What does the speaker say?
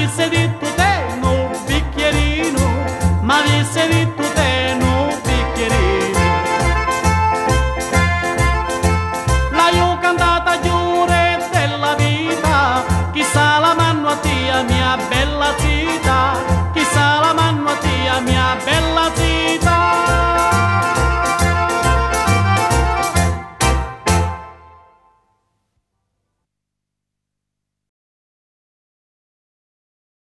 avesse detto te no bicchierino, ma avesse detto te no bicchierino. La io cantata giure della vita, chissà la mano a tia mia bella.